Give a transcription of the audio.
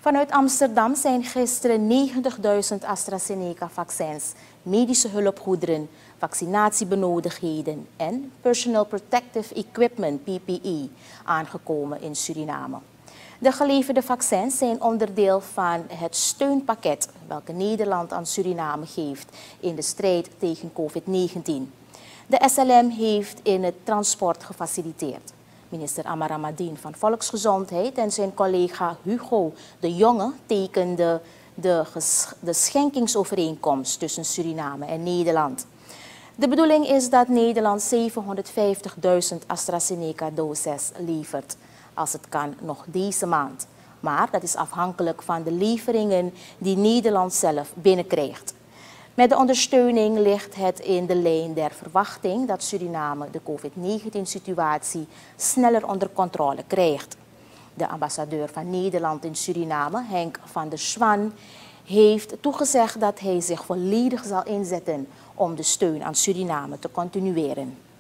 Vanuit Amsterdam zijn gisteren 90.000 AstraZeneca-vaccins, medische hulpgoederen, vaccinatiebenodigdheden en Personal Protective Equipment (PPE) aangekomen in Suriname. De geleverde vaccins zijn onderdeel van het steunpakket welke Nederland aan Suriname geeft in de strijd tegen COVID-19. De SLM heeft in het transport gefaciliteerd. Minister Amara Madien van Volksgezondheid en zijn collega Hugo de Jonge tekenden de schenkingsovereenkomst tussen Suriname en Nederland. De bedoeling is dat Nederland 750.000 AstraZeneca-doses levert, als het kan nog deze maand. Maar dat is afhankelijk van de leveringen die Nederland zelf binnenkrijgt. Met de ondersteuning ligt het in de lijn der verwachting dat Suriname de COVID-19-situatie sneller onder controle krijgt. De ambassadeur van Nederland in Suriname, Henk van der Swan, heeft toegezegd dat hij zich volledig zal inzetten om de steun aan Suriname te continueren.